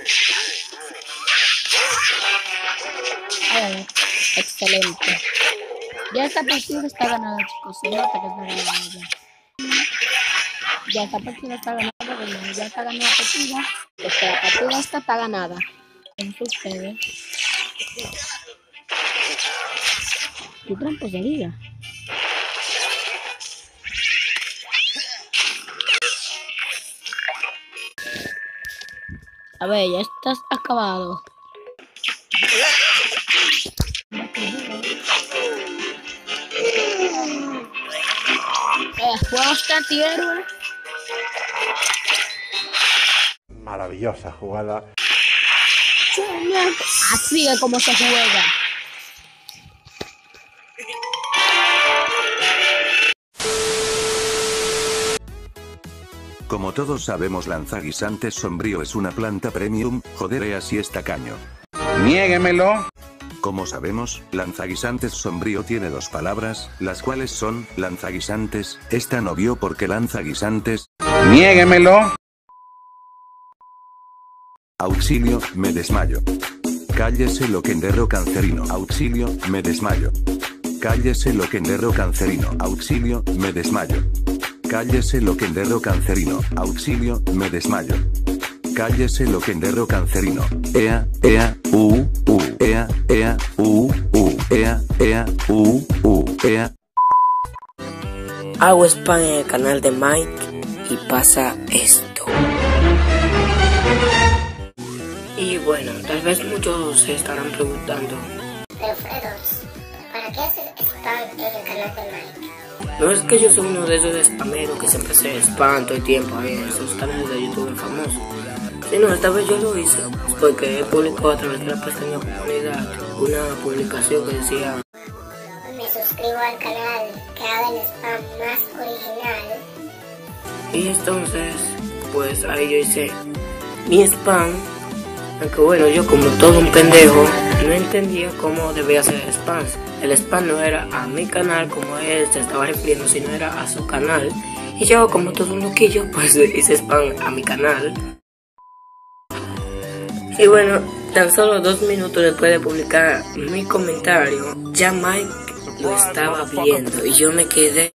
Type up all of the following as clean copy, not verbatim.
Ay, excelente. Ya esta partida está ganada, chicos. Se nota que está ganada ya. Ya esta partida está ganada, ya está ganada la partida. La partida esta está ganada. Con ustedes. ¿Qué tramposería? A ver, ya estás acabado. Juego está tierno. Maravillosa jugada. Así es como se juega. Como todos sabemos, lanzaguisantes sombrío es una planta premium. Joder, así es tacaño. Niéguemelo. Como sabemos, lanzaguisantes sombrío tiene dos palabras, las cuales son lanzaguisantes. Es tan obvio porque lanzaguisantes. Niéguemelo. Auxilio, me desmayo. Cállese loquendero cancerino. Auxilio, me desmayo. Cállese loquendero cancerino. Auxilio, me desmayo. Cállese loquendero cancerino. Auxilio, me desmayo. Cállese loquendero cancerino. Ea, ea, ea, ea, ea, ea, ea. Hago spam en el canal de Mike y pasa esto. Y bueno, tal vez muchos se estarán preguntando, pero Fredos, ¿para qué hacer spam en el canal de Mike? No es que yo soy uno de esos spameros que siempre se spam todo el tiempo ahí en esos canales de YouTube famosos. Sino esta vez yo lo hice porque él publicó a través de la pestaña comunidad una publicación que decía: me suscribo al canal que haga el spam más original. Y entonces, pues ahí yo hice mi spam. Aunque bueno, yo como todo un pendejo, no entendía cómo debía hacer el spam. El spam no era a mi canal como él se estaba refiriendo, sino era a su canal. Y yo como todo un loquillo, pues hice spam a mi canal. Y bueno, tan solo 2 minutos después de publicar mi comentario, ya Mike lo estaba viendo y yo me quedé...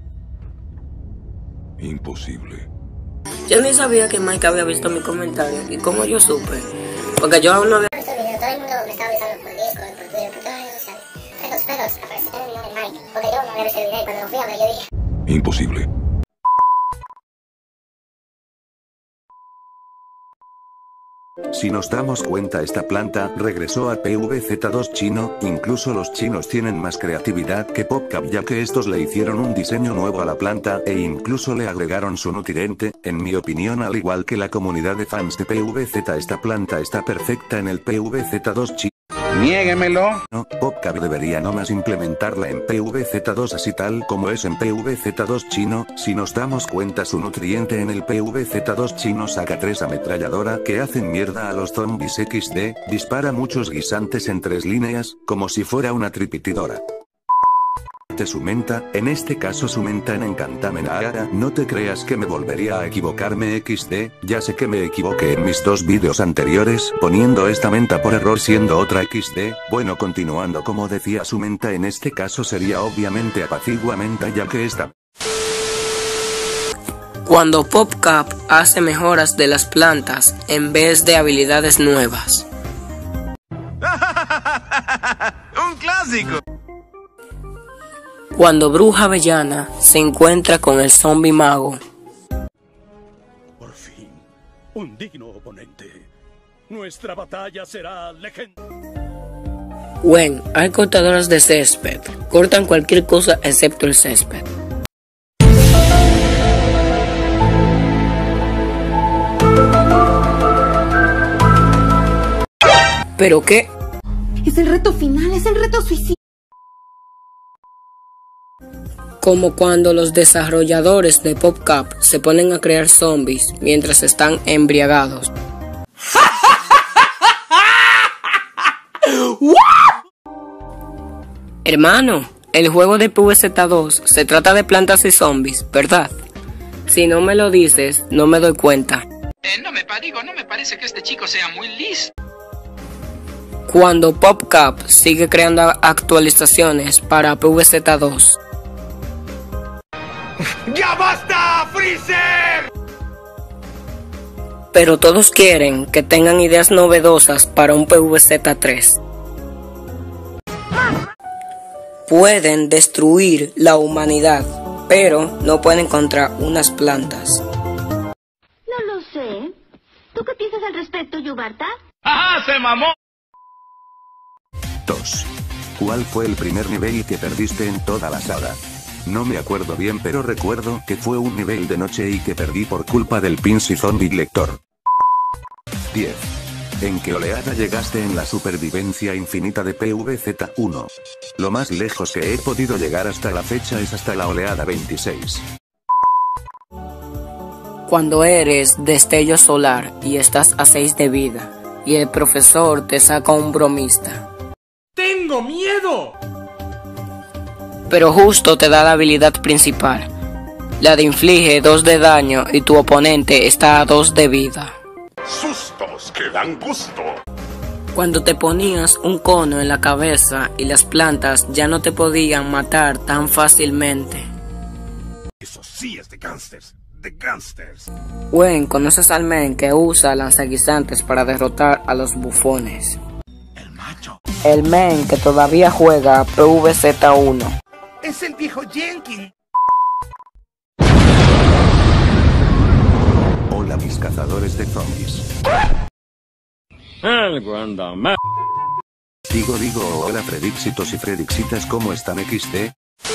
Imposible. Yo ni sabía que Mike había visto mi comentario. ¿Y cómo yo supe? Porque yo aún no había... Todo el mundo me estaba avisando por Discord, por Twitter, por todas las redes sociales. Fredos, apareció en el video de Mike. Porque yo no había visto el video y cuando lo fui a ver yo dije... Imposible. Si nos damos cuenta, esta planta regresó a PVZ2 chino. Incluso los chinos tienen más creatividad que PopCap, ya que estos le hicieron un diseño nuevo a la planta e incluso le agregaron su nutriente. En mi opinión, al igual que la comunidad de fans de PVZ, esta planta está perfecta en el PVZ2 chino. Niéguemelo. No, PopCap debería nomás implementarla en PVZ2 así tal como es en PVZ2 chino. Si nos damos cuenta, su nutriente en el PVZ2 chino saca 3 ametralladora que hacen mierda a los zombies XD, dispara muchos guisantes en 3 líneas, como si fuera una tripitidora. Su menta, en este caso su menta en Encantamenara. No te creas que me volvería a equivocarme XD, ya sé que me equivoqué en mis 2 vídeos anteriores, poniendo esta menta por error siendo otra XD. Bueno, continuando, como decía, su menta en este caso sería obviamente apaciguamenta, ya que esta... Cuando PopCap hace mejoras de las plantas en vez de habilidades nuevas. ¡Un clásico! Cuando Bruja Avellana se encuentra con el zombie mago. Por fin, un digno oponente. Nuestra batalla será legendaria. Bueno, hay cortadoras de césped. Cortan cualquier cosa excepto el césped. ¿Pero qué? Es el reto final, es el reto suicida. Como cuando los desarrolladores de PopCap se ponen a crear zombies mientras están embriagados. Hermano, el juego de PVZ2 se trata de plantas y zombies, ¿verdad? Si no me lo dices, no me doy cuenta. No me sepa, digo, no me parece que este chico sea muy listo. Cuando PopCap sigue creando actualizaciones para PVZ2. ¡Ya basta, Freezer! Pero todos quieren que tengan ideas novedosas para un PVZ3. Pueden destruir la humanidad, pero no pueden contra unas plantas. No lo sé. ¿Tú qué piensas al respecto, Yubarta? ¡Ajá, se mamó! 2. ¿Cuál fue el primer nivel que perdiste en toda la saga? No me acuerdo bien, pero recuerdo que fue un nivel de noche y que perdí por culpa del pinche zombie lector. 10. ¿En qué oleada llegaste en la supervivencia infinita de PVZ1? Lo más lejos que he podido llegar hasta la fecha es hasta la oleada 26. Cuando eres destello solar y estás a 6 de vida, y el profesor te saca un bromista. ¡Tengo miedo! Pero justo te da la habilidad principal, la de inflige 2 de daño y tu oponente está a 2 de vida. Sustos que dan gusto. Cuando te ponías un cono en la cabeza y las plantas ya no te podían matar tan fácilmente. Eso sí es de gangsters. De gangsters. Gwen, ¿conoces al men que usa lanzaguisantes para derrotar a los bufones? El macho. El men que todavía juega PVZ1. Es el viejo Jenkins. Hola mis cazadores de zombies. Digo, hola Fredixitos y Fredixitas, ¿cómo están XD?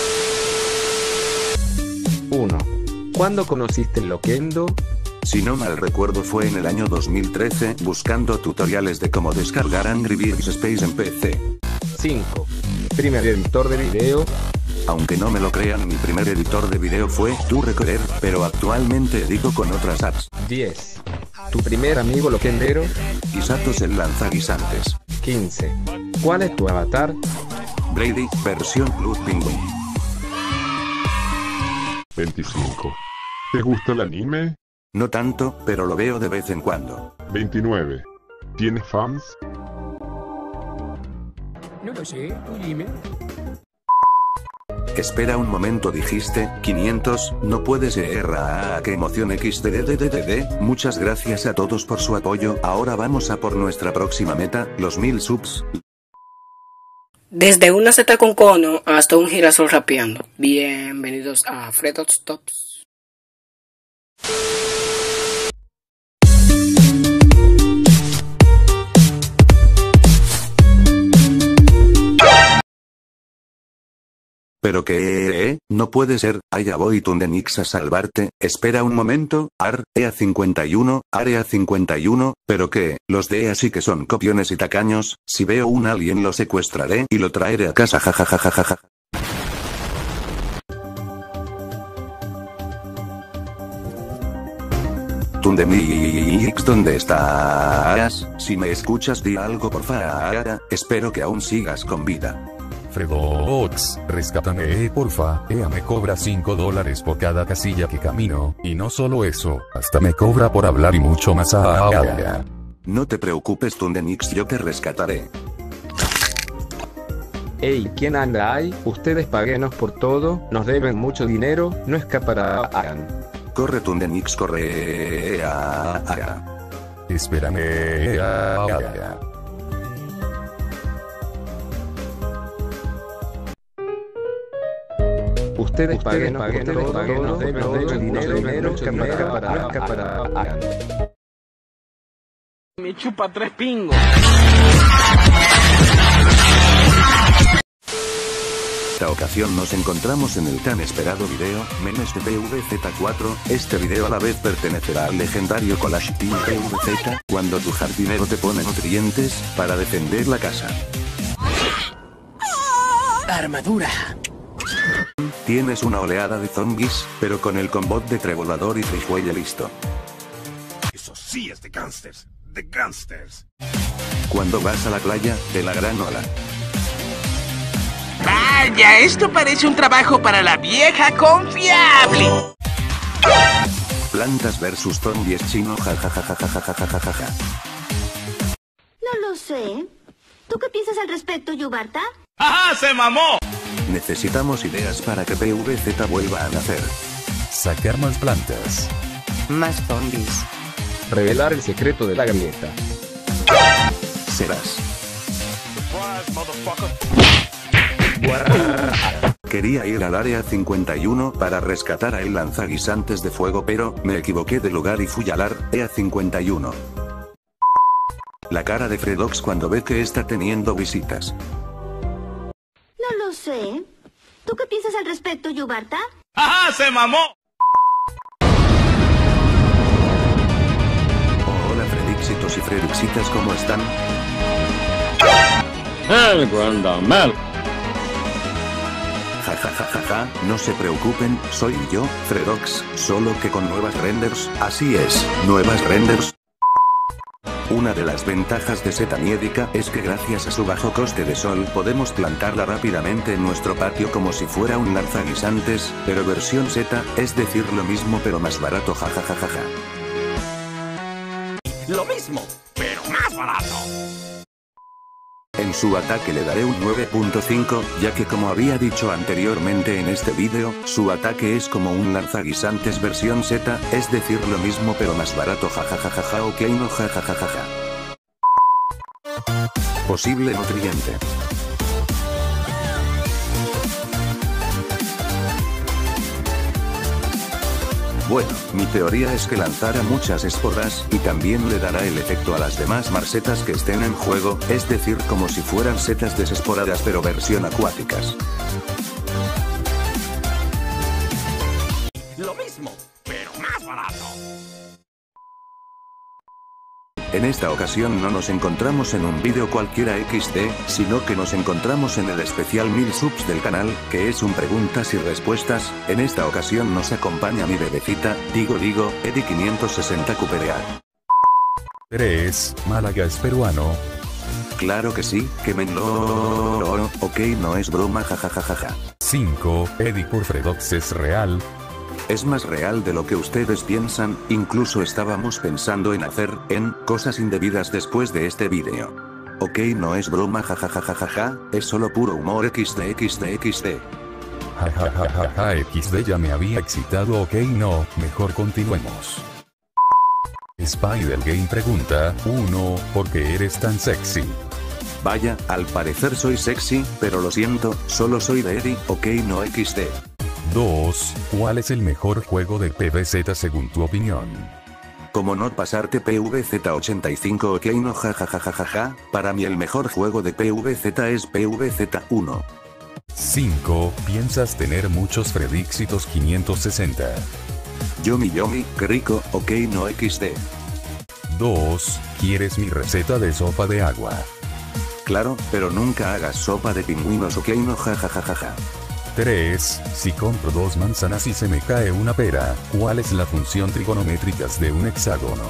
1. ¿Cuándo conociste el Loquendo? Si no mal recuerdo fue en el año 2013, buscando tutoriales de cómo descargar Angry Birds Space en PC. 5. ¿Primer editor de video? Aunque no me lo crean, mi primer editor de video fue TuRecorder, pero actualmente edito con otras apps. 10. ¿Tu primer amigo loquendero? Guisatos el lanzaguisantes. 15. ¿Cuál es tu avatar? Brady, versión Blood Penguin. 25. ¿Te gusta el anime? No tanto, pero lo veo de vez en cuando. 29. ¿Tienes fans? No lo sé, tú dime. Espera un momento, dijiste 500, no puede ser. ¡Qué emoción XDDDDD! Muchas gracias a todos por su apoyo. Ahora vamos a por nuestra próxima meta, los 1000 subs. Desde una seta con cono hasta un girasol rapeando. Bienvenidos a Fredots Tops. ¿Pero qué? No puede ser, allá voy Tundenix a salvarte, espera un momento, Área 51, Área 51, ¿pero qué? Los de así que son copiones y tacaños, si veo un alien lo secuestraré y lo traeré a casa jajajajajaja. Tundenix, ¿dónde estás? Si me escuchas di algo porfa, espero que aún sigas con vida. Fredots, rescátame porfa, me cobra $5 por cada casilla que camino, y no solo eso, hasta me cobra por hablar y mucho más. No te preocupes Tundenix, yo te rescataré. Ey, ¿quién anda ahí? Ustedes páguenos por todo, nos deben mucho dinero, no escaparán. Corre Tundenix, corre. Espérame. Ustedes páguenos por todo, nos deben mucho dinero, no escaparán. Me chupa 3 pingos. Esta ocasión nos encontramos en el tan esperado video, memes de PVZ4, este video a la vez pertenecerá al legendario Collage Team PVZ, cuando tu jardinero te pone nutrientes, para defender la casa. Armadura. Tienes una oleada de zombies, pero con el combo de Trevolador y Trijuelle listo. Eso sí es de gangsters. De gangsters. Cuando vas a la playa, de la gran ola. Vaya, esto parece un trabajo para la vieja confiable. Plantas versus zombies chino jajajajajajajajaja. No lo sé. ¿Tú qué piensas al respecto, Yubarta? ¡Ajá! ¡Se mamó! Necesitamos ideas para que PVZ vuelva a nacer. Sacar más plantas. Más zombies. Revelar el secreto de la galleta. Serás. Quería ir al área 51 para rescatar a el lanzaguisantes de fuego, pero me equivoqué de lugar y fui al área 51. La cara de Fredox cuando ve que está teniendo visitas. No lo sé. ¿Tú qué piensas al respecto, Yubarta? ¡Ajá! ¡Se mamó! Hola Fredixitos y Fredixitas, ¿cómo están? Jajajajaja, no se preocupen, soy yo, Fredox, solo que con nuevas renders, así es, nuevas renders. Una de las ventajas de Zetaniedica es que gracias a su bajo coste de sol podemos plantarla rápidamente en nuestro patio como si fuera un lanzaguisantes, pero versión Z, es decir lo mismo pero más barato jajajajaja. Lo mismo, pero más barato. En su ataque le daré un 9.5, ya que como había dicho anteriormente en este vídeo, su ataque es como un lanzaguisantes versión Z, es decir lo mismo pero más barato jajajajaja ok no jajajajaja. Posible nutriente. Bueno, mi teoría es que lanzará muchas esporas, y también le dará el efecto a las demás marsetas que estén en juego, es decir como si fueran setas desesporadas pero versión acuáticas. Lo mismo, pero más barato. En esta ocasión no nos encontramos en un vídeo cualquiera XD, sino que nos encontramos en el especial 1000 subs del canal, que es un preguntas y respuestas. En esta ocasión nos acompaña mi bebecita, digo, Eddie 560 Cuperear. 3. Málaga es peruano. Claro que sí, que me lo... Ok, no es broma jajajajaja. 5. Eddie por Fredox es real. Es más real de lo que ustedes piensan, incluso estábamos pensando en hacer, cosas indebidas después de este vídeo. Ok, no es broma jajajajaja, es solo puro humor xd. Jajajajaja XD ya me había excitado ok no, mejor continuemos. Spider Game pregunta, 1, ¿por qué eres tan sexy? Vaya, al parecer soy sexy, pero lo siento, solo soy de Eddie, ok no xd. 2. ¿Cuál es el mejor juego de PVZ según tu opinión? Como no pasarte PVZ85 ok no jajajajaja, para mí el mejor juego de PVZ es PVZ1. 5. ¿Piensas tener muchos Fredixitos 560? Yomi, qué rico, ok no xd. 2. ¿Quieres mi receta de sopa de agua? Claro, pero nunca hagas sopa de pingüinos ok no jajajajaja. 3. Si compro 2 manzanas y se me cae una pera, ¿cuál es la función trigonométrica de un hexágono?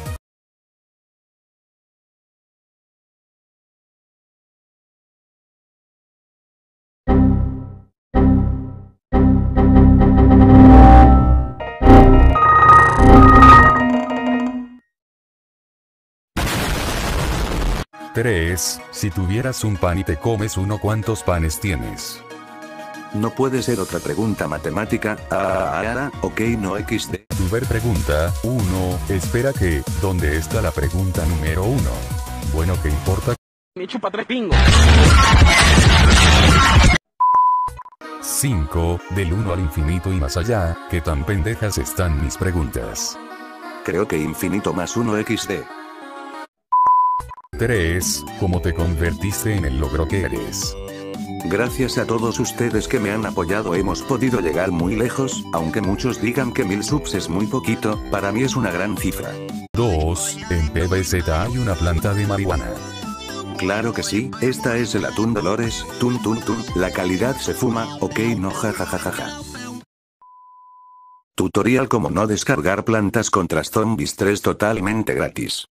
Tres. Si tuvieras un pan y te comes uno, ¿cuántos panes tienes? No puede ser otra pregunta matemática. Ok no xd. Tuber pregunta, 1, espera que, ¿dónde está la pregunta número 1? Bueno, ¿qué importa? Me chupa 3 pingos. 5, del 1 al infinito y más allá, ¿qué tan pendejas están mis preguntas? Creo que infinito más 1 xd. 3, ¿cómo te convertiste en el logro que eres? Gracias a todos ustedes que me han apoyado hemos podido llegar muy lejos, aunque muchos digan que 1000 subs es muy poquito, para mí es una gran cifra. 2, en PVZ hay una planta de marihuana. Claro que sí, esta es el atún Dolores, tun, la calidad se fuma, ok no jajajajaja. Tutorial cómo no descargar plantas contra zombies 3 totalmente gratis.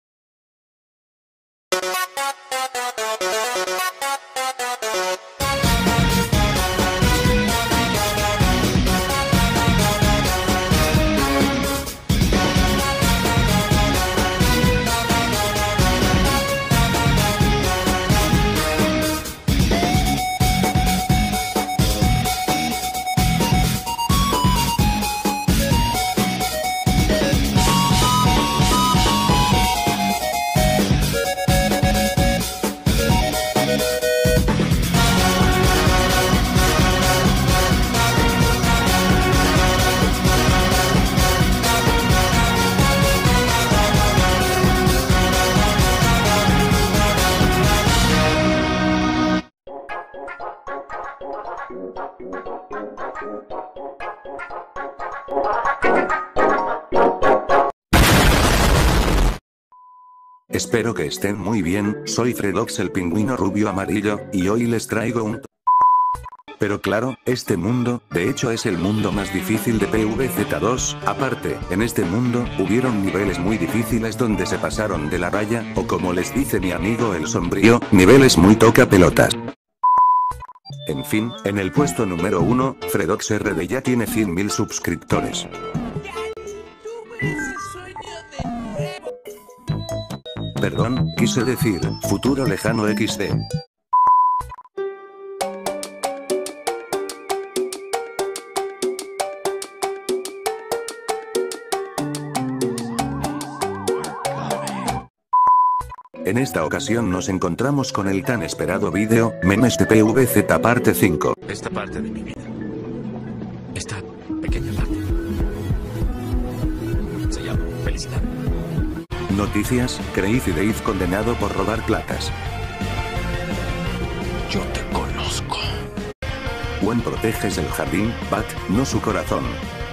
Espero que estén muy bien, soy Fredox el pingüino rubio amarillo, y hoy les traigo un... Pero claro, este mundo, de hecho es el mundo más difícil de PvZ2, aparte, en este mundo, hubieron niveles muy difíciles donde se pasaron de la raya, o como les dice mi amigo el sombrío, niveles muy toca pelotas. En fin, en el puesto número 1, FredoxRD ya tiene 100.000 suscriptores. Perdón, quise decir, futuro lejano XD. En esta ocasión nos encontramos con el tan esperado vídeo, memes de PvZ parte 5. Esta parte de mi vida. Esta pequeña parte. Se llama felicidad. Noticias, Crazy Dave condenado por robar platas. Yo te conozco. Gwen proteges el jardín, Bat, no su corazón.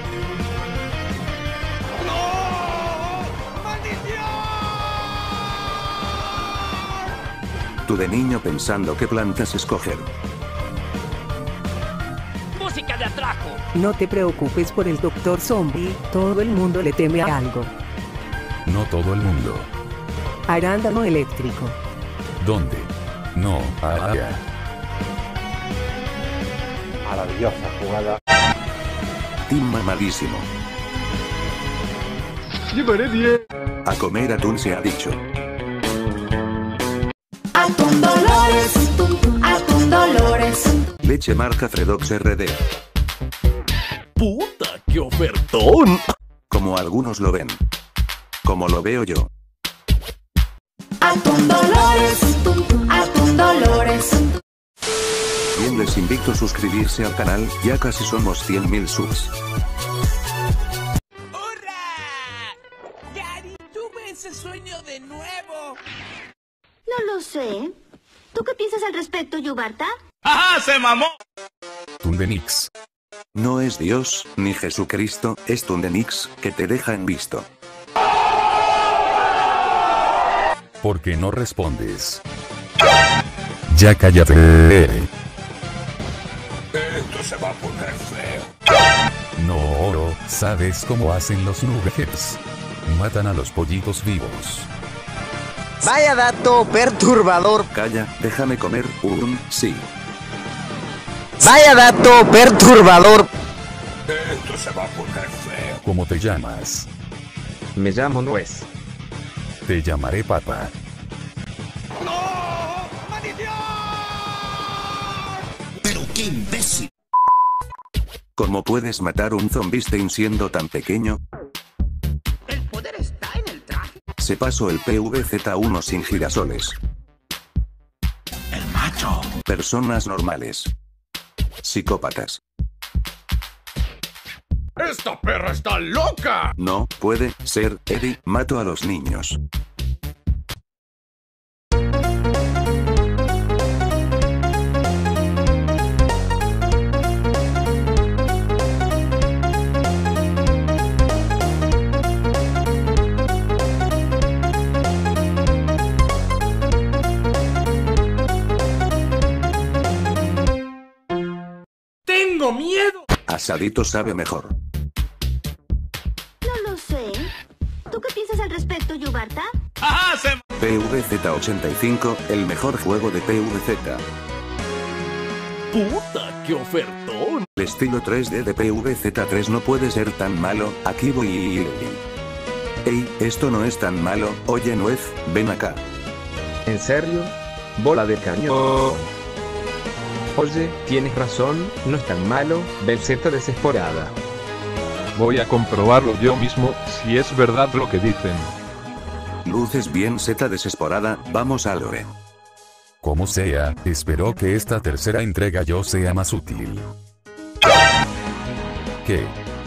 Tú de niño pensando qué plantas escoger. Música de atraco. No te preocupes por el Dr. Zombie, todo el mundo le teme a algo. No todo el mundo. Arándano eléctrico. ¿Dónde? No, Maravillosa jugada. Team mamadísimo. Llevaré 10. A comer atún se ha dicho. Atún Dolores, Atún Dolores. Leche marca FredoxRD. ¡Puta, qué ofertón! Como algunos lo ven. Como lo veo yo. Atún Dolores, Atún Dolores. Bien, les invito a suscribirse al canal, ya casi somos 100.000 subs. ¡Hurra! Gary, tuve ese sueño de nuevo. No lo sé. ¿Tú qué piensas al respecto, Yubarta? ¡Ajá, se mamó! Tundenix. No es Dios, ni Jesucristo, es Tundenix, que te deja en visto. ¿Por qué no respondes? Ya cállate. Esto se va a poner feo. No, Oro, ¿sabes cómo hacen los nuggets? Matan a los pollitos vivos. Vaya dato perturbador. Calla, déjame comer sí. Vaya dato perturbador. Esto se va a poner feo. ¿Cómo te llamas? Me llamo Nuez. Te llamaré Papa. ¡No! ¡Maldición! Pero qué imbécil. ¿Cómo puedes matar un zombistain siendo tan pequeño? El poder está en el traje. Se pasó el PvZ1 sin girasoles. El macho. Personas normales. Psicópatas. ¡Esta perra está loca! No, puede ser, Eddie, mato a los niños. ¡Tengo miedo! Asadito sabe mejor. No lo sé. ¿Tú qué piensas al respecto, Yubarta? ¡Ajá, se... PvZ85, el mejor juego de PvZ. ¡Puta, qué ofertón! El estilo 3D de PvZ3 no puede ser tan malo, aquí voy. Ey, esto no es tan malo, oye Nuez, ven acá. ¿En serio? Bola de cañón. Oye, tienes razón, no es tan malo, Belzeta desesporada. Voy a comprobarlo yo mismo, si es verdad lo que dicen. Luces bien Z desesporada, vamos a lore. Como sea, espero que esta tercera entrega yo sea más útil. ¿Qué?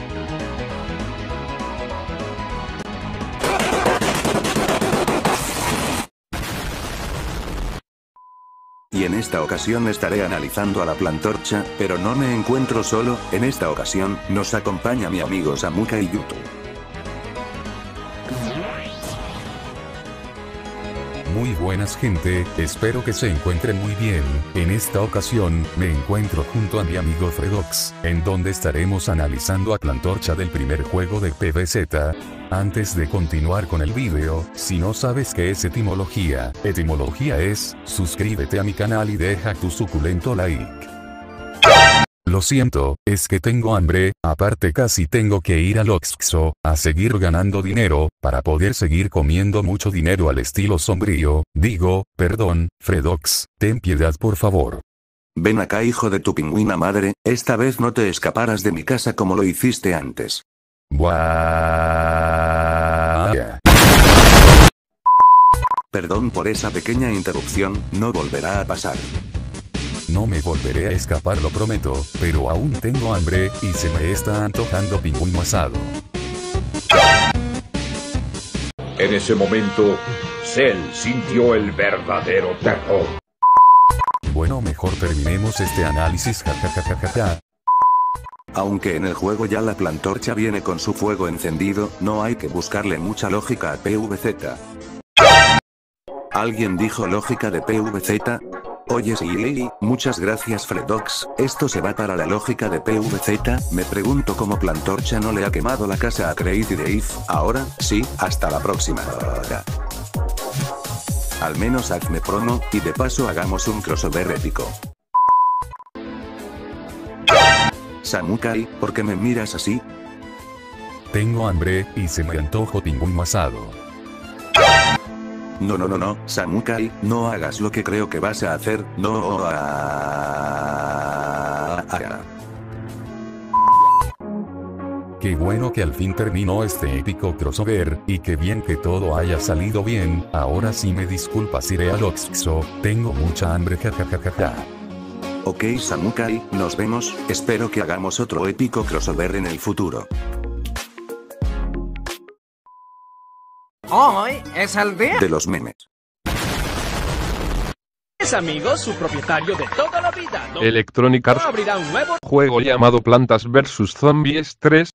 Y en esta ocasión estaré analizando a la plantorcha, pero no me encuentro solo, en esta ocasión, nos acompaña mi amigo Samuka y Yuto. Muy buenas gente, espero que se encuentren muy bien. En esta ocasión, me encuentro junto a mi amigo Fredox, en donde estaremos analizando a Plantorcha del primer juego de PvZ. Antes de continuar con el video, si no sabes qué es etimología es, suscríbete a mi canal y deja tu suculento like. Lo siento, es que tengo hambre, aparte casi tengo que ir al Oxxo, a seguir ganando dinero, para poder seguir comiendo mucho dinero al estilo sombrío. Digo, perdón, Fredox, ten piedad por favor. Ven acá hijo de tu pingüina madre, esta vez no te escaparás de mi casa como lo hiciste antes. Buah. Perdón por esa pequeña interrupción, no volverá a pasar. No me volveré a escapar, lo prometo, pero aún tengo hambre, y se me está antojando pingüino asado. En ese momento, Cell sintió el verdadero terror. Bueno, mejor terminemos este análisis, jajajajaja. Aunque en el juego ya la Plantorcha viene con su fuego encendido, no hay que buscarle mucha lógica a PvZ. ¿Alguien dijo lógica de PvZ? Oye sí, muchas gracias Fredox, esto se va para la lógica de PvZ, me pregunto cómo Plantorcha no le ha quemado la casa a Crazy Dave, ahora, sí, hasta la próxima. Al menos hazme promo, y de paso hagamos un crossover épico. Samukai, ¿por qué me miras así? Tengo hambre, y se me antojo pingüino asado. No, Samukai, no hagas lo que creo que vas a hacer, no. Qué bueno que al fin terminó este épico crossover, y qué bien que todo haya salido bien. Ahora sí me disculpas, iré al Oxxo, tengo mucha hambre, jajajajaja. Ok Samukai, nos vemos, espero que hagamos otro épico crossover en el futuro. Hoy es el día de los memes. Es amigos, su propietario de toda la vida. Electronic Arts abrirá un nuevo juego llamado Plantas vs Zombies 3.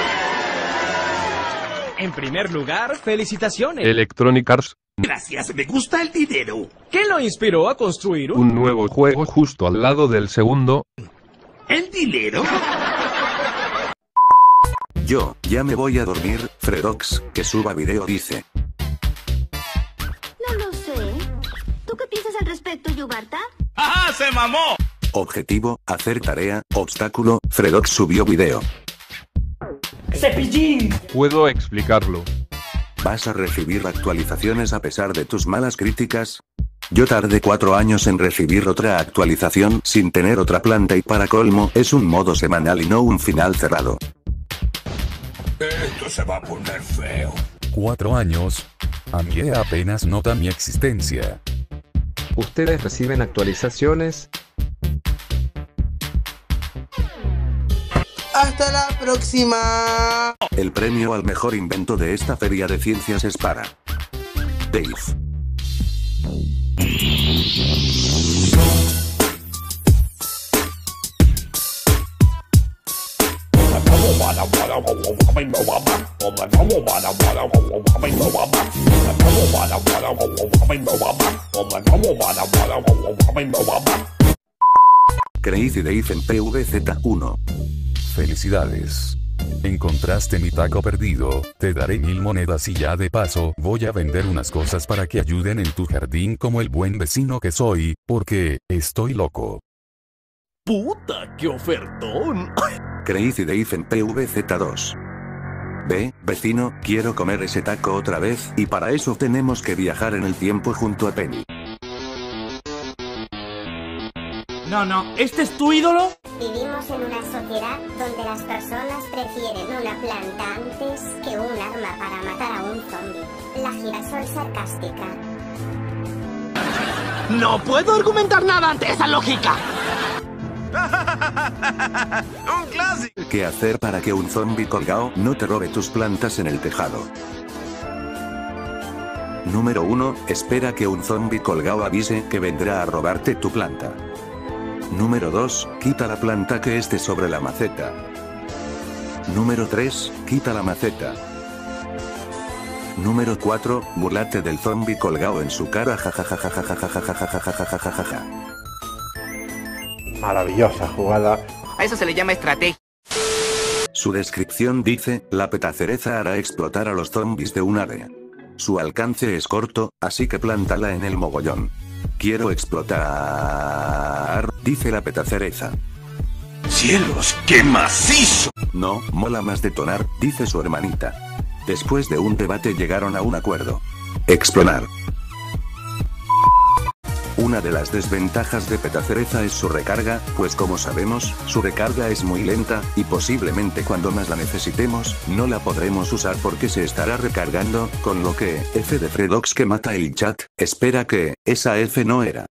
En primer lugar, felicitaciones. Electronic Arts. Gracias, me gusta el dinero. ¿Qué lo inspiró a construir un nuevo juego justo al lado del segundo? ¿El dinero? Yo, ya me voy a dormir, Fredox, que suba video dice. No lo sé. ¿Tú qué piensas al respecto, Yubarta? ¡Ajá, se mamó! Objetivo, hacer tarea, obstáculo, Fredox subió video. ¡Cepillín! Puedo explicarlo. ¿Vas a recibir actualizaciones a pesar de tus malas críticas? Yo tardé 4 años en recibir otra actualización sin tener otra planta y para colmo es un modo semanal y no un final cerrado. Esto se va a poner feo. 4 años. A mí apenas nota mi existencia. ¿Ustedes reciben actualizaciones? Hasta la próxima. El premio al mejor invento de esta feria de ciencias es para Dave. Crazy Dave en PvZ1. Felicidades. Encontraste mi taco perdido, te daré 1000 monedas y ya de paso voy a vender unas cosas para que ayuden en tu jardín como el buen vecino que soy, porque estoy loco. ¡Puta, qué ofertón! Crazy Dave en PvZ2. Ve, vecino, quiero comer ese taco otra vez, y para eso tenemos que viajar en el tiempo junto a Penny. No, ¿este es tu ídolo? Vivimos en una sociedad donde las personas prefieren una planta antes que un arma para matar a un zombie. La girasol sarcástica. No puedo argumentar nada ante esa lógica. ¡Un clásico! ¿Qué hacer para que un zombie colgado no te robe tus plantas en el tejado? Número 1. Espera que un zombie colgado avise que vendrá a robarte tu planta. Número 2. Quita la planta que esté sobre la maceta. Número 3. Quita la maceta. Número 4, burlate del zombie colgado en su cara jajajajajajajajajajajajajajaja. Maravillosa jugada. A eso se le llama estrategia. Su descripción dice, la petacereza hará explotar a los zombies de un área. Su alcance es corto, así que plántala en el mogollón. Quiero explotar, dice la petacereza. ¡Cielos, qué macizo! No, mola más detonar, dice su hermanita. Después de un debate llegaron a un acuerdo. Explorar. Una de las desventajas de petacereza es su recarga, pues como sabemos, su recarga es muy lenta, y posiblemente cuando más la necesitemos, no la podremos usar porque se estará recargando, con lo que, F de Fredox que mata el chat, espera que, esa F no era.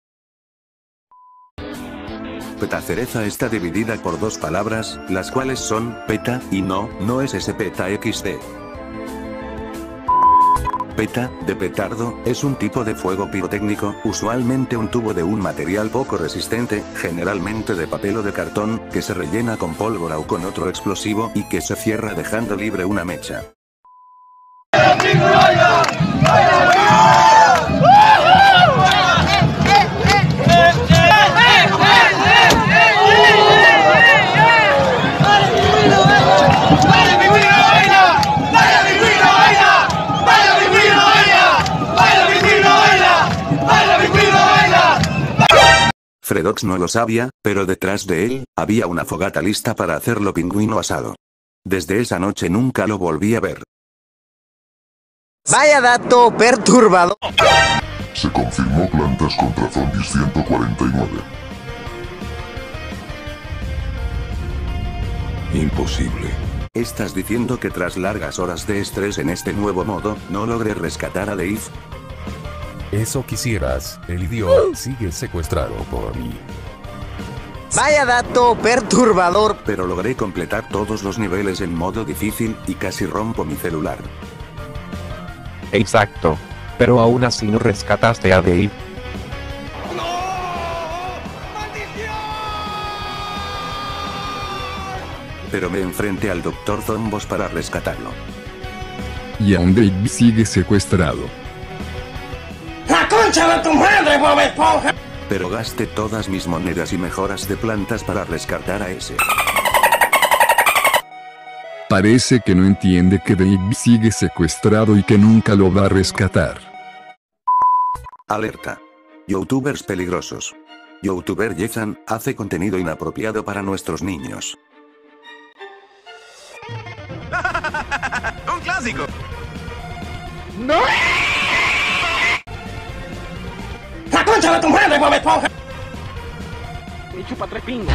Petacereza está dividida por dos palabras, las cuales son, peta, y no es ese peta XD. Peta, de petardo, es un tipo de fuego pirotécnico, usualmente un tubo de un material poco resistente, generalmente de papel o de cartón, que se rellena con pólvora o con otro explosivo y que se cierra dejando libre una mecha. Fredox no lo sabía, pero detrás de él, había una fogata lista para hacerlo pingüino asado. Desde esa noche nunca lo volví a ver. Vaya dato perturbador. Se confirmó Plantas contra Zombies 149. Imposible. ¿Estás diciendo que tras largas horas de estrés en este nuevo modo, no logré rescatar a Dave? Eso quisieras, el idiota sigue secuestrado por mí. Vaya dato perturbador. Pero logré completar todos los niveles en modo difícil, y casi rompo mi celular. Exacto. Pero aún así no rescataste a Dave. Pero me enfrenté al Dr. Zombos para rescatarlo. Y aún Dave sigue secuestrado. ¡La concha de tu madre, Bob Esponja! Pero gasté todas mis monedas y mejoras de plantas para rescatar a ese. Parece que no entiende que Dave sigue secuestrado y que nunca lo va a rescatar. Alerta. Youtubers peligrosos. Youtuber Yezan hace contenido inapropiado para nuestros niños. ¡Un clásico! ¡No! ¡La concha de tu madre, Bob Esponja! Me chupa tres pingos.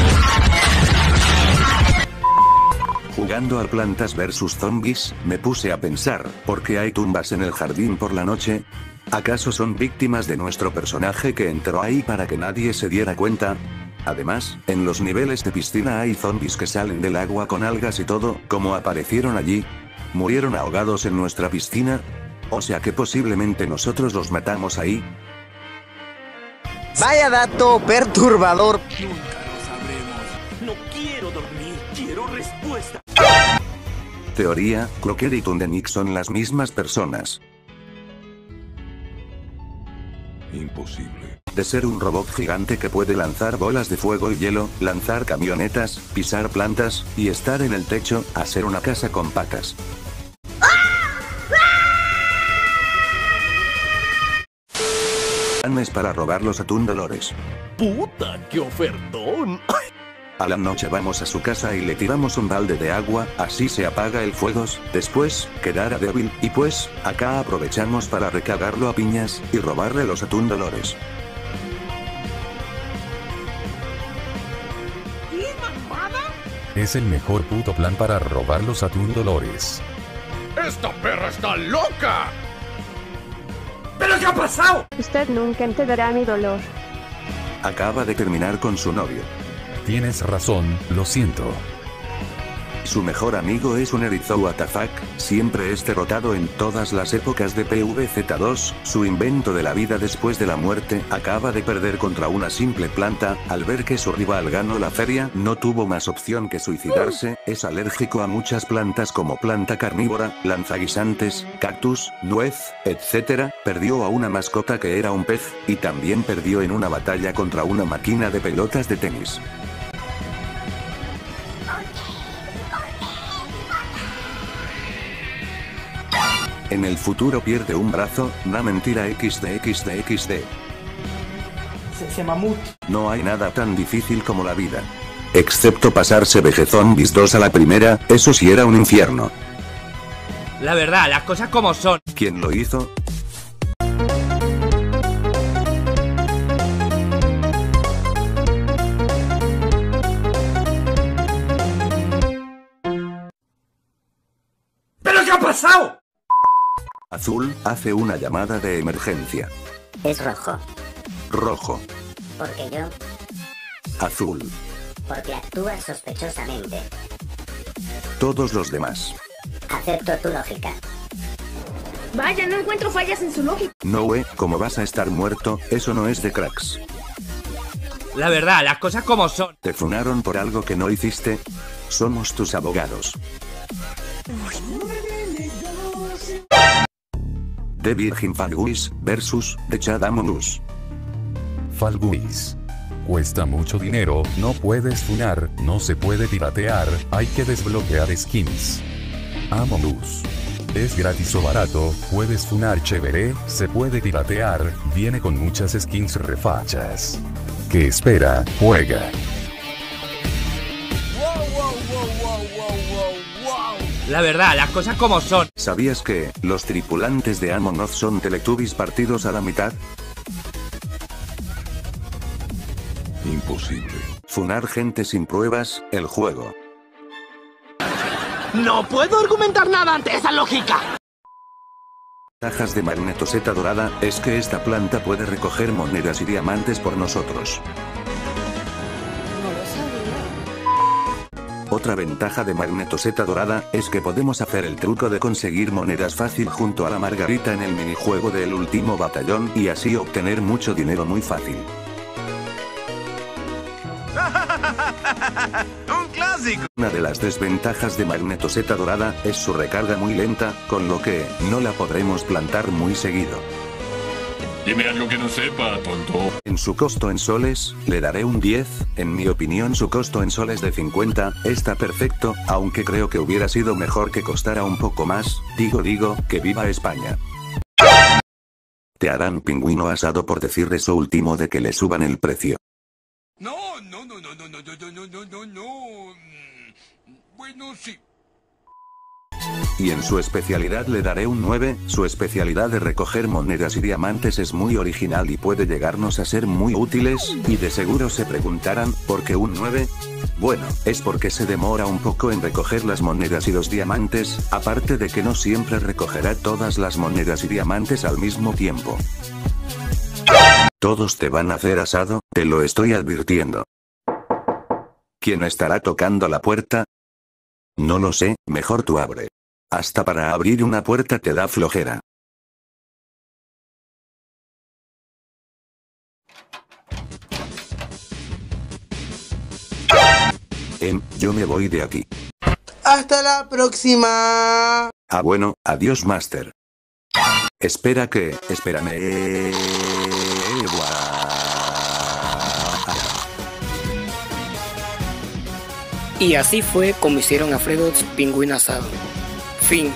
Jugando al Plantas vs Zombies, me puse a pensar, ¿por qué hay tumbas en el jardín por la noche? ¿Acaso son víctimas de nuestro personaje que entró ahí para que nadie se diera cuenta? Además, en los niveles de piscina hay zombies que salen del agua con algas y todo, como aparecieron allí. ¿Murieron ahogados en nuestra piscina? O sea que posiblemente nosotros los matamos ahí. Vaya dato perturbador. Nunca lo sabremos. No quiero dormir, quiero respuesta. Teoría, Crocker y Tundenix son las mismas personas. Imposible. De ser un robot gigante que puede lanzar bolas de fuego y hielo, lanzar camionetas, pisar plantas, y estar en el techo, a ser una casa con patas. Es para robar los Atún Dolores. ¡Puta, qué ofertón! A la noche vamos a su casa y le tiramos un balde de agua, así se apaga el fuego, después, quedará débil, y pues, acá aprovechamos para recagarlo a piñas, y robarle los Atún Dolores. ¿Qué mamada? Es el mejor puto plan para robar los Atún Dolores. ¡Esta perra está loca! ¿Pero qué ha pasado? Usted nunca entenderá mi dolor. Acaba de terminar con su novio. Tienes razón, lo siento. Su mejor amigo es un erizo WTF, siempre es derrotado en todas las épocas de PvZ2, su invento de la vida después de la muerte, acaba de perder contra una simple planta, al ver que su rival ganó la feria, no tuvo más opción que suicidarse, es alérgico a muchas plantas como planta carnívora, lanzaguisantes, cactus, nuez, etc., perdió a una mascota que era un pez, y también perdió en una batalla contra una máquina de pelotas de tenis. En el futuro pierde un brazo, na mentira XD. Se mamut. No hay nada tan difícil como la vida. Excepto pasarse VG-Zombies 2 a la primera, eso sí era un infierno. La verdad, las cosas como son. ¿Quién lo hizo? ¿Pero qué ha pasado? Azul hace una llamada de emergencia. Es rojo. Rojo. Porque yo. Azul. Porque actúas sospechosamente. Todos los demás. Acepto tu lógica. Vaya, no encuentro fallas en su lógica. No, como vas a estar muerto, eso no es de cracks. La verdad, las cosas como son. ¿Te funaron por algo que no hiciste? Somos tus abogados. The Virgin Fall Guys vs. The Chad Among Us. Fall Guys. Cuesta mucho dinero, no puedes funar, no se puede piratear, hay que desbloquear skins. Among Us. Es gratis o barato, puedes funar chévere, se puede piratear, viene con muchas skins refachas. ¿Qué espera? Juega. La verdad, las cosas como son. ¿Sabías que los tripulantes de Among Us son Teletubbies partidos a la mitad? Imposible. Funar gente sin pruebas, el juego. No puedo argumentar nada ante esa lógica. Ventajas de Magnetoseta Dorada es que esta planta puede recoger monedas y diamantes por nosotros. Otra ventaja de Magnetoseta Dorada es que podemos hacer el truco de conseguir monedas fácil junto a la margarita en el minijuego del último batallón y así obtener mucho dinero muy fácil. ¡Un clásico! Una de las desventajas de Magnetoseta Dorada es su recarga muy lenta, con lo que no la podremos plantar muy seguido. Dime algo que no sepa, tonto. En su costo en soles, le daré un 10, en mi opinión su costo en soles de 50, está perfecto, aunque creo que hubiera sido mejor que costara un poco más, digo, que viva España. Te harán pingüino asado por decir eso último de que le suban el precio. No. Bueno, sí. Y en su especialidad le daré un 9, su especialidad de recoger monedas y diamantes es muy original y puede llegarnos a ser muy útiles, y de seguro se preguntarán, ¿por qué un 9? Bueno, es porque se demora un poco en recoger las monedas y los diamantes, aparte de que no siempre recogerá todas las monedas y diamantes al mismo tiempo. Todos te van a hacer asado, te lo estoy advirtiendo. ¿Quién estará tocando la puerta? No lo sé, mejor tú abre. Hasta para abrir una puerta te da flojera. Yo me voy de aquí. Hasta la próxima. Ah bueno, adiós Master. Espérame. Y así fue como hicieron a Fredo's pingüino asado. Fin.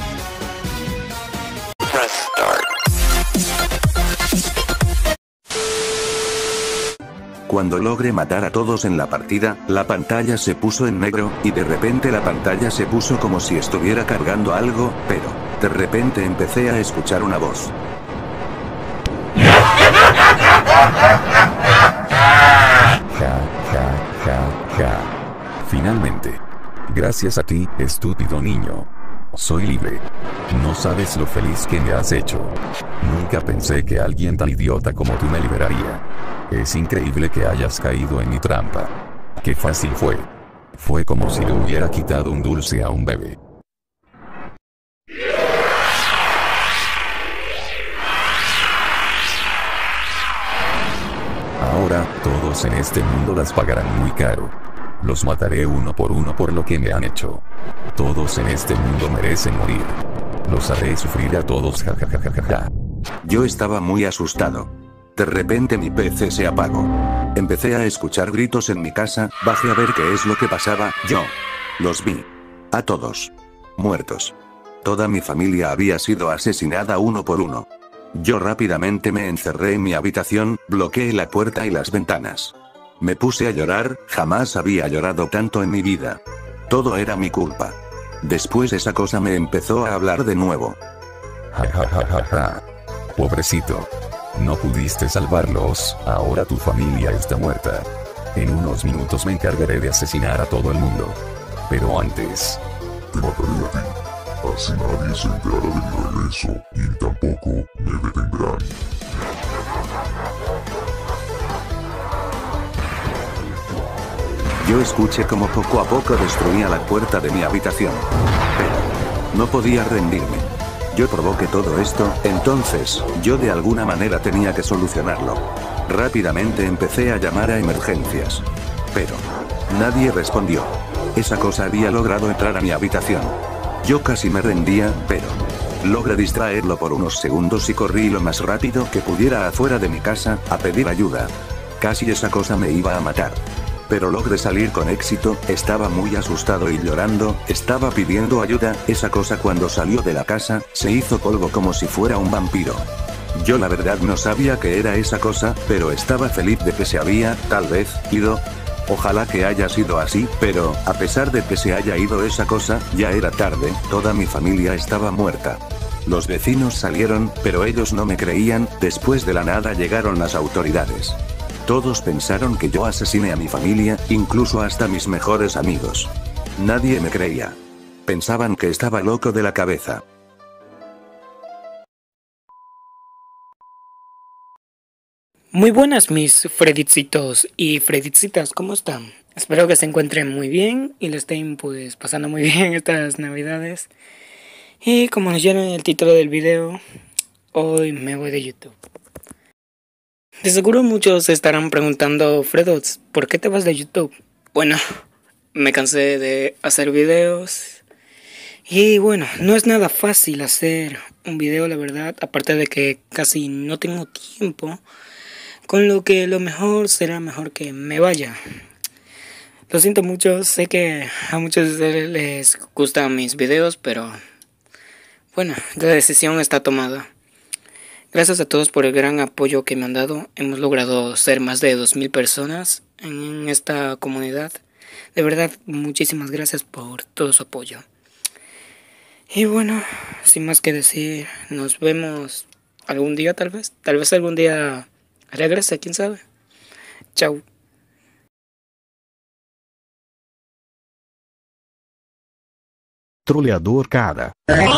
Cuando logré matar a todos en la partida, la pantalla se puso en negro, y de repente la pantalla se puso como si estuviera cargando algo, pero, de repente empecé a escuchar una voz. Ja. Finalmente. Gracias a ti, estúpido niño. Soy libre. No sabes lo feliz que me has hecho. Nunca pensé que alguien tan idiota como tú me liberaría. Es increíble que hayas caído en mi trampa. Qué fácil fue. Fue como si le hubiera quitado un dulce a un bebé. Ahora, todos en este mundo las pagarán muy caro. Los mataré uno por lo que me han hecho. Todos en este mundo merecen morir. Los haré sufrir a todos, jajajajaja. Yo estaba muy asustado. De repente mi PC se apagó. Empecé a escuchar gritos en mi casa, bajé a ver qué es lo que pasaba, yo los vi. A todos. Muertos. Toda mi familia había sido asesinada uno por uno. Yo rápidamente me encerré en mi habitación, bloqueé la puerta y las ventanas. Me puse a llorar, jamás había llorado tanto en mi vida. Todo era mi culpa. Después esa cosa me empezó a hablar de nuevo. Ja. Pobrecito. No pudiste salvarlos, ahora tu familia está muerta. En unos minutos me encargaré de asesinar a todo el mundo. Pero antes... te mataré a ti. Así nadie se enterará de mi regreso, y tampoco me detendrán. Yo escuché como poco a poco destruía la puerta de mi habitación. Pero no podía rendirme. Yo provoqué todo esto, entonces, yo de alguna manera tenía que solucionarlo. Rápidamente empecé a llamar a emergencias. Pero nadie respondió. Esa cosa había logrado entrar a mi habitación. Yo casi me rendía, pero logré distraerlo por unos segundos y corrí lo más rápido que pudiera afuera de mi casa, a pedir ayuda. Casi esa cosa me iba a matar. Pero logré salir con éxito, estaba muy asustado y llorando, estaba pidiendo ayuda. Esa cosa cuando salió de la casa, se hizo polvo como si fuera un vampiro. Yo la verdad no sabía qué era esa cosa, pero estaba feliz de que se había, tal vez, ido. Ojalá que haya sido así, pero, a pesar de que se haya ido esa cosa, ya era tarde, toda mi familia estaba muerta. Los vecinos salieron, pero ellos no me creían, después de la nada llegaron las autoridades. Todos pensaron que yo asesiné a mi familia, incluso hasta mis mejores amigos. Nadie me creía. Pensaban que estaba loco de la cabeza. Muy buenas mis Fredicitos y Fredicitas, ¿cómo están? Espero que se encuentren muy bien y le estén pues pasando muy bien estas navidades. Y como nos vieron en el título del video, hoy me voy de YouTube. De seguro muchos se estarán preguntando, Fredots, ¿por qué te vas de YouTube? Bueno, me cansé de hacer videos. Y bueno, no es nada fácil hacer un video, la verdad. Aparte de que casi no tengo tiempo. Con lo que lo mejor será mejor que me vaya. Lo siento mucho, sé que a muchos de ustedes les gustan mis videos, pero bueno, la decisión está tomada. Gracias a todos por el gran apoyo que me han dado. Hemos logrado ser más de 2000 personas en esta comunidad. De verdad, muchísimas gracias por todo su apoyo. Y bueno, sin más que decir, nos vemos algún día tal vez. Tal vez algún día regrese, quién sabe. Chao. Troleador cara.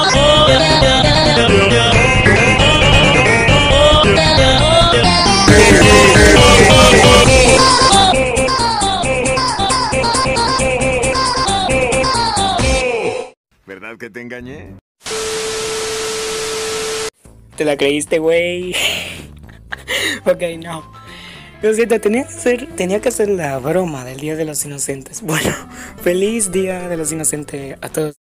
¿Verdad que te engañé? ¿Te la creíste, güey? Ok, no. Lo siento, tenía que hacer la broma del Día de los Inocentes. Bueno, feliz Día de los Inocentes a todos.